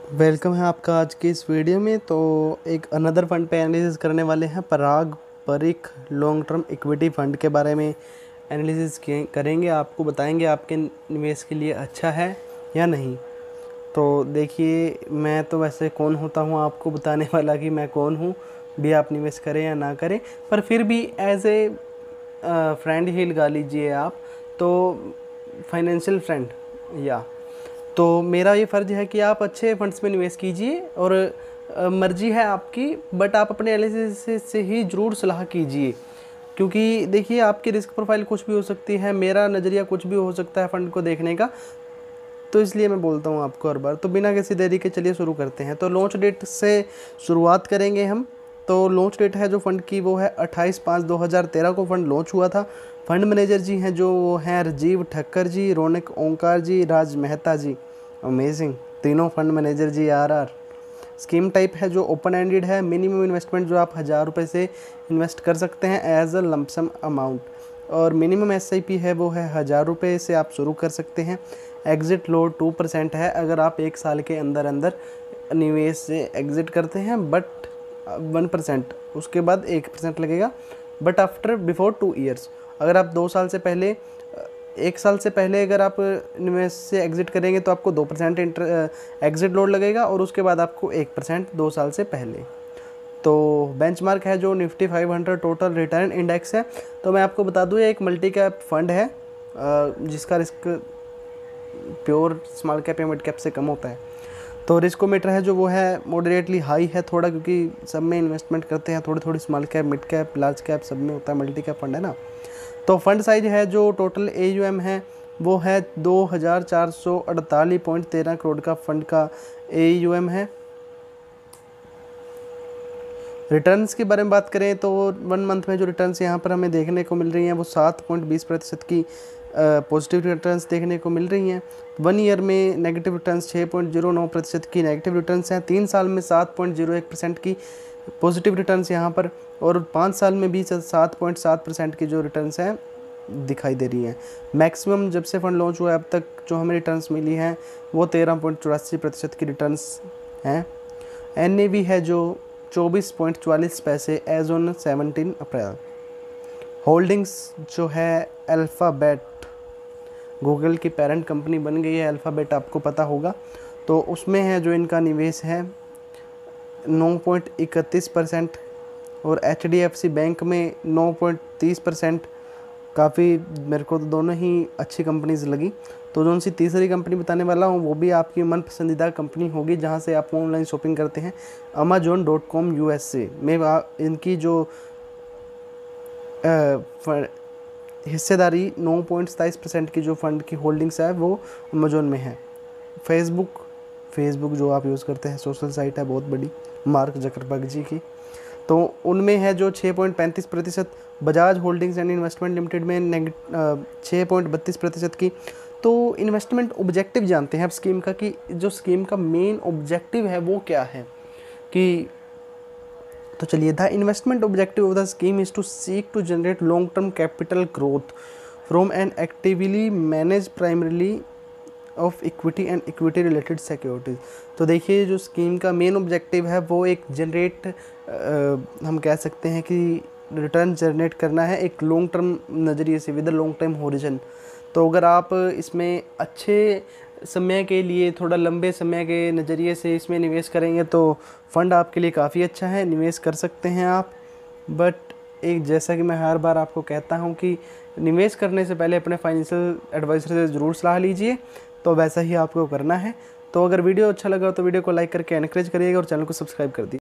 Welcome है आपका आज की इस वीडियो में। तो एक अनदर फंड पे एनालिसिस करने वाले हैं। Parag Parikh long term equity fund के बारे में एनालिसिस करेंगे। आपको बताएंगे आपके निवेश के लिए अच्छा है या नहीं। तो देखिए, मैं तो वैसे कौन होता हूँ आपको बताने वाला कि मैं कौन हूँ, भी आप निवेश करें या ना करें, पर फिर भी एज ए फ्रेंड ही लगा लीजिए आप, तो फाइनेंशियल फ्रेंड या तो मेरा ये फ़र्ज़ है कि आप अच्छे फंड्स में निवेश कीजिए और मर्ज़ी है आपकी, बट आप अपने एनालिसिस से ही ज़रूर सलाह कीजिए, क्योंकि देखिए आपकी रिस्क प्रोफाइल कुछ भी हो सकती है, मेरा नज़रिया कुछ भी हो सकता है फ़ंड को देखने का। तो इसलिए मैं बोलता हूँ आपको हर बार। तो बिना किसी देरी के चलिए शुरू करते हैं। तो लॉन्च डेट से शुरुआत करेंगे हम। तो लॉन्च डेट है जो फ़ंड की वो है 28/5/2013 को फ़ंड लॉन्च हुआ था। फ़ंड मैनेजर जी हैं जो वो हैं राजीव ठक्कर जी, रौनक ओंकार जी, राज मेहता जी। अमेजिंग, तीनों फंड मैनेजर जी आर। स्कीम टाइप है जो ओपन एंडेड है। मिनिमम इन्वेस्टमेंट जो आप 1000 रुपये से इन्वेस्ट कर सकते हैं एज अ लमसम अमाउंट, और मिनिमम SIP है वो है 1000 रुपये से आप शुरू कर सकते हैं। एग्ज़िट लोड 2% है अगर आप 1 साल के अंदर अंदर निवेश से एग्ज़िट करते हैं, बट 1% उसके बाद 1% लगेगा, बट आफ्टर बिफोर 2 ईयर्स। अगर आप 2 साल से पहले 1 साल से पहले अगर आप निवेश से एग्ज़िट करेंगे तो आपको 2% एग्ज़िट लोड लगेगा, और उसके बाद आपको 1% 2 साल से पहले। तो बेंचमार्क है जो निफ्टी 500 टोटल रिटर्न इंडेक्स है। तो मैं आपको बता दूँ, ये एक मल्टी कैप फंड है जिसका रिस्क प्योर स्मॉल कैप या मिड कैप से कम होता है। तो रिस्कोमीटर है जो वो है मॉडरेटली हाई है थोड़ा, क्योंकि सब में इन्वेस्टमेंट करते हैं, थोड़ी थोड़ी small cap, mid cap, large cap सब में होता है, मल्टी कैप फंड है ना। तो फंड साइज है जो टोटल AUM है वो है 2448.13 करोड़ का फंड का AUM है। रिटर्न्स के बारे में बात करें तो 1 मंथ में जो रिटर्न्स यहाँ पर हमें देखने को मिल रही हैं वो 7.20% की पॉजिटिव रिटर्न्स देखने को मिल रही हैं। 1 ईयर में नेगेटिव रिटर्न्स 6.09% की नेगेटिव रिटर्न्स हैं। 3 साल में 7.01% की पॉजिटिव रिटर्न्स यहाँ पर, और 5 साल में भी 7.7% की जो रिटर्न्स हैं दिखाई दे रही हैं। मैक्सिमम जब से फंड लॉन्च हुआ है अब तक जो हमें रिटर्न्स मिली हैं वो 13.84% की रिटर्न्स हैं। NAV है जो 24.44 पैसे एज ऑन 17 अप्रैल। होल्डिंग्स जो है अल्फ़ाबेट, गूगल की पेरेंट कंपनी बन गई है अल्फ़ाबेट, आपको पता होगा। तो उसमें है जो इनका निवेश है 9.31%, और HDFC बैंक में 9.30%। काफ़ी मेरे को तो दोनों ही अच्छी कंपनीज़ लगी। तो जो सी तीसरी कंपनी बताने वाला हूँ वो भी आपकी मन पसंदीदा कंपनी होगी जहाँ से आप ऑनलाइन शॉपिंग करते हैं, Amazon.com USA में इनकी जो हिस्सेदारी 9.27% की जो फंड की होल्डिंग्स है वो अमेजोन में है। फेसबुक जो आप यूज़ करते हैं, सोशल साइट है बहुत बड़ी, मार्क जकरबर्ग जी की, तो उनमें है जो 6.35%। Bajaj holdings and investment limited में 6.32% की। तो इन्वेस्टमेंट ऑब्जेक्टिव जानते हैं अब स्कीम का, कि जो स्कीम का मेन ऑब्जेक्टिव है वो क्या है, कि तो चलिए, the investment objective of the scheme is to seek to generate long term capital growth from an actively manage primarily of equity and equity related securities. तो देखिए, जो स्कीम का मेन ऑब्जेक्टिव है वो एक जनरेट हम कह सकते हैं कि रिटर्न जनरेट करना है एक लॉन्ग टर्म नज़रिए से, विद लॉन्ग टर्म होरिजन। तो अगर आप इसमें अच्छे समय के लिए, थोड़ा लंबे समय के नज़रिए से इसमें निवेश करेंगे तो फ़ंड आपके लिए काफ़ी अच्छा है, निवेश कर सकते हैं आप। बट एक, जैसा कि मैं हर बार आपको कहता हूं कि निवेश करने से पहले अपने फाइनेंशियल एडवाइज़र से ज़रूर सलाह लीजिए। तो वैसा ही आपको करना है। तो अगर वीडियो अच्छा लगा तो वीडियो को लाइक करके एनकरेज करिएगा और चैनल को सब्सक्राइब कर दीजिए।